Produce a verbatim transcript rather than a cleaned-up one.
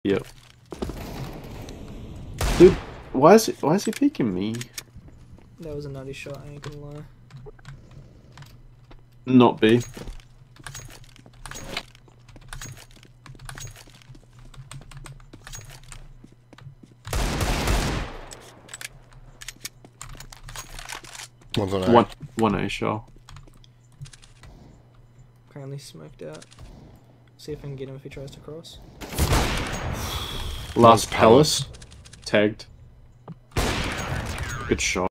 Yep. Dude, why is it? Why is he peeking me? That was a nutty shot. I ain't gonna lie. Not B. One's on A. One, one A shell. Currently smoked out. See if I can get him if he tries to cross. Last Palace. Tagged. Good shot.